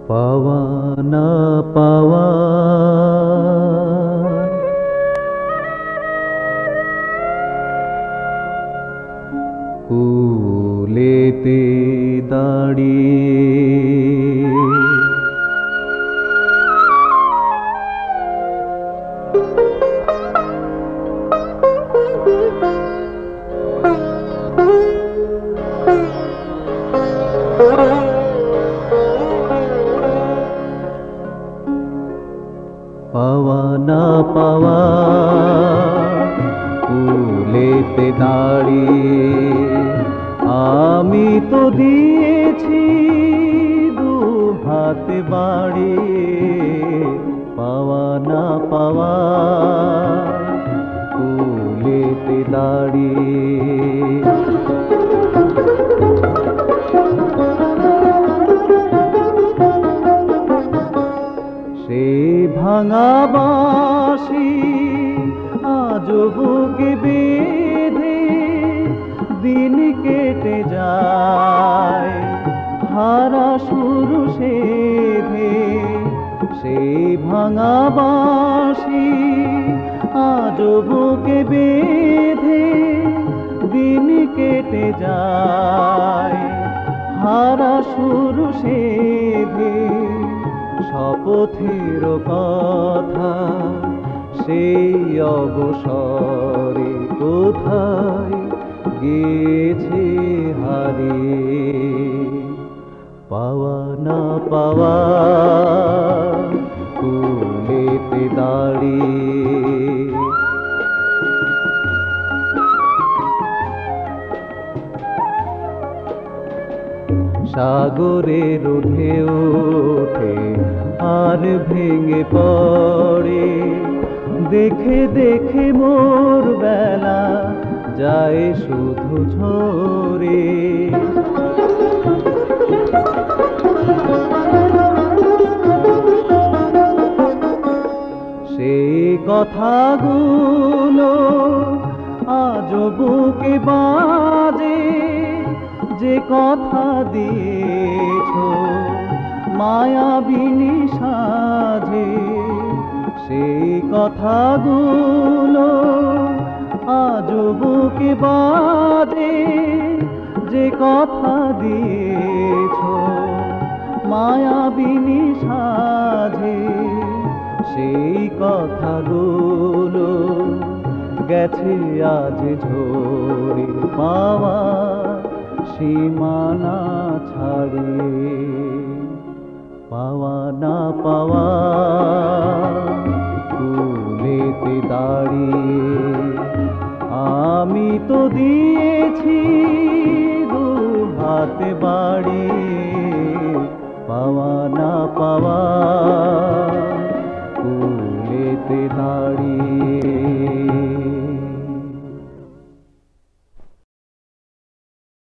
পাওয়া না পাওয়া কুলেতে দাঁড়িয়ে পাওয়া না পাওয়া কুলেতে দাঁড়িয়ে আমি তো দিয়েছি দু হাত বাড়িয়ে পাওয়া না পাওয়া কুলেতে দাঁড়িয়ে সেই ভাঙা বাঁশি আজও বুকে বেঁধে দিন কেটে যায় হারা শুরু সেধে সেই ভাঙা বাঁশি আজও বুকে বেঁধে দিন কেটে যায় হারা শুরু সেধে শপথের কথা সেই অবসরে কোথায় গেছে হারিয়ে পাওয়া না পাওয়া কুলেতে দাঁড়িয়ে সাগরের ঢেউ ওঠে আর ভেঙে পড়ে দেখে দেখে মোর বেলা যায় শুধু ঝরে সেই কথাগুলো আজও বুকে বাজে যে কথা দিয়েছ মায়াবিনী সাজে সেই কথাগুলো আজও বুকে বাজে যে কথা দিয়েছ মায়াবিনী সাজে সেই কথাগুলো গেছে আজ ঝরে পাওয়া সীমানা ছাড়িয়ে পাওয়া না পাওয়া কুলেতে দাঁড়িয়ে আমি তো দিয়েছি দু হাত বাড়িয়ে পাওয়া না পাওয়া কুলেতে দাঁড়িয়ে